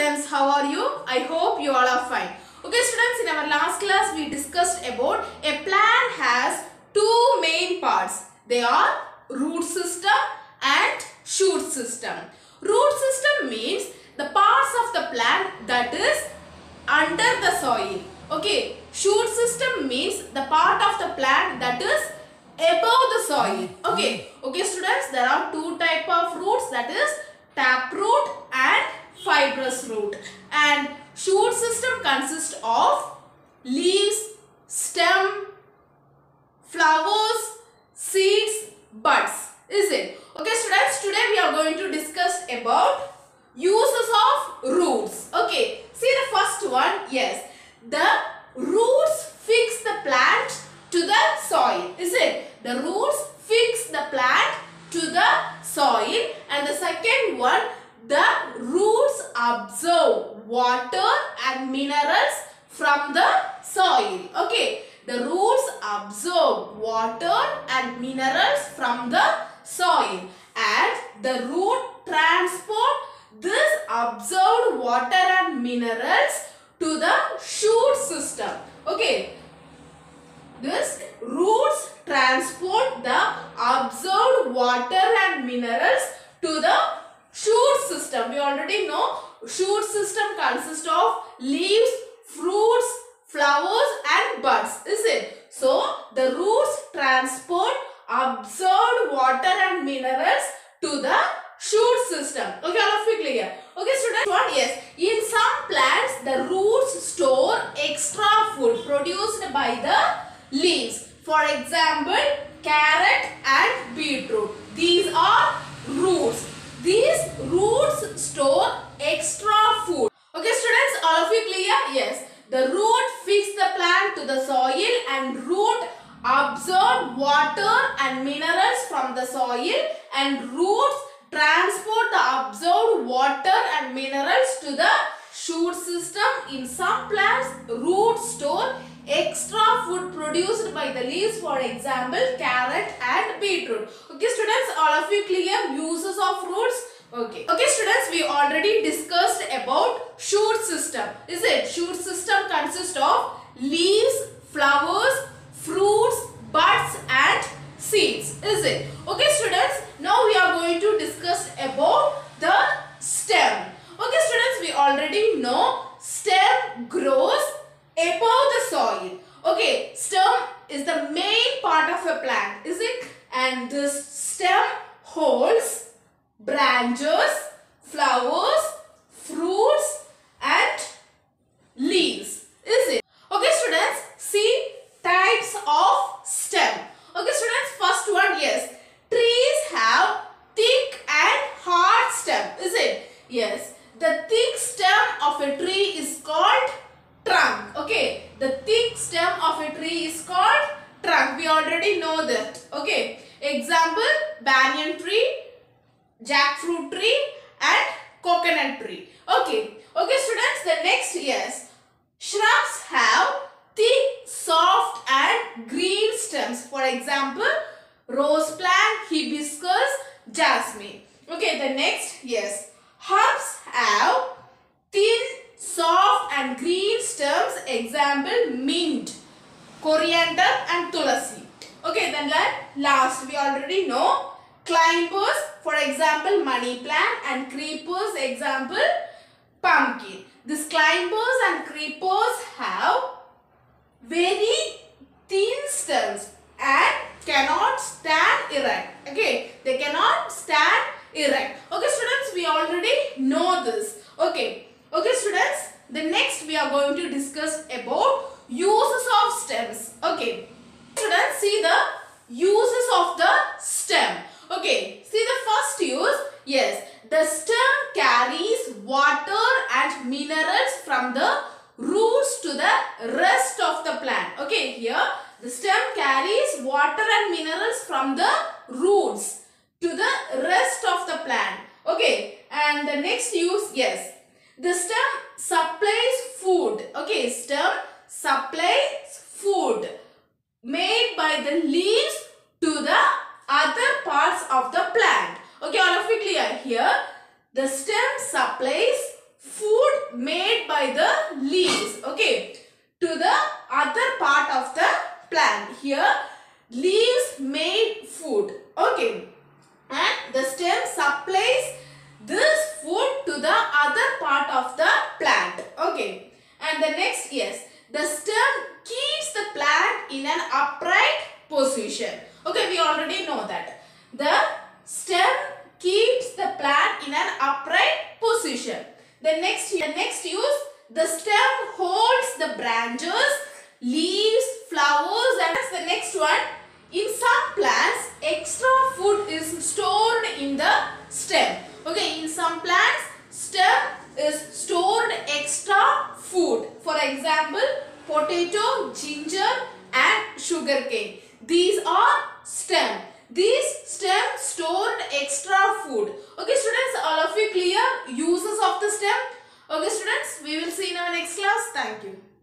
students, how are you? I hope you all are fine. Okay students, in our last class we discussed about a plant has two main parts. They are root system and shoot system. Root system means the parts of the plant that is under the soil. Okay, shoot system means the part of the plant that is above the soil. Okay students, there are two type of roots, that is taproot and fibrous root, and shoot system consists of leaves, stem, flowers, seeds, buds. Is it? Okay students, today we are going to discuss about uses of roots. Okay, see the first one. Yes, the roots fix the plant to the soil. Is it? The roots fix the plant to the soil. And the second one, the roots absorb water and minerals from the soil. Okay, the roots absorb water and minerals from the soil, and the root transport this absorbed water and minerals to the shoot system. Okay, this roots transport the absorbed water and minerals to the shoot system. We already know shoot system consists of leaves, fruits, flowers and buds. Is it? So the roots transport absorbed water and minerals to the shoot system. Okay, all of you clear? Okay students, one, yes, in some plants the roots store extra food produced by the leaves. For example, carrot and beetroot. These are roots. These roots store extra food. Okay students, all of you clear? Yes, the root fix the plant to the soil and root absorb water and minerals from the soil, and roots transport the absorbed water and minerals to the shoot system. In some plants, roots store extra food produced by the leaves, for example, carrot and beetroot. Okay students, all of you clear uses of roots? Okay students, we already discussed about shoot system. Is it? Shoot system consists of leaves, flowers, fruits, buds and seeds. Is it? Okay students, now we are going to discuss about the stem. Okay students, we already know stem grows above the soil. Okay, stem is the main part of a plant. Is it? And this stem holds branches, flowers, fruits and leaves. Is it? Okay students, see types of stem. Okay students, first one, yes, trees have thick and hard stem. Is it? Yes, the thick stem of a tree is called trunk. Okay, the thick stem of a tree is called trunk. We already know that. Okay, example, banyan tree, jackfruit tree and coconut tree. Okay students, the next, yes, shrubs have thick, soft and green stems. For example, rose plant, hibiscus, jasmine. Okay, the next, yes, herbs have thin, soft and green stems. Example, mint, coriander and tulasi. Okay, then last, we already know climbers, for example, money plant, and creepers, example, pumpkin. These climbers and creepers have very thin stems and cannot stand erect. Okay, they cannot stand erect. Okay students, we already know this. Okay students, the next we are going to discuss about uses of stems. Okay students, see the uses of the stem. Okay, see the first use. Yes, the stem carries water and minerals from the roots to the rest of the plant. Okay, here the stem carries water and minerals from the roots to the rest of the plant. Okay, and the next use, yes, the stem supplies food. Okay, stem supplies food made by the leaves to the other parts of the plant. Okay, all of you clear? Here the stem supplies food nutrition. The next use, the stem holds the branches, leaves, flowers, and the next one, in some plants, extra food is stored in the stem. Okay, in some plants, stem is stored extra food. For example, potato, ginger, and sugarcane. These are stem. These stems stored extra food. Okay, students, all of you clear uses of the stem? Okay, students, we will see in our next class. Thank you.